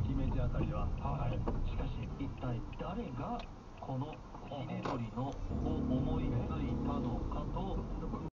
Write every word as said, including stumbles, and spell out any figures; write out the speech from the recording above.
姫路あたりは。 はい。しかし、一体誰がこのひね鳥のを思いついたのかと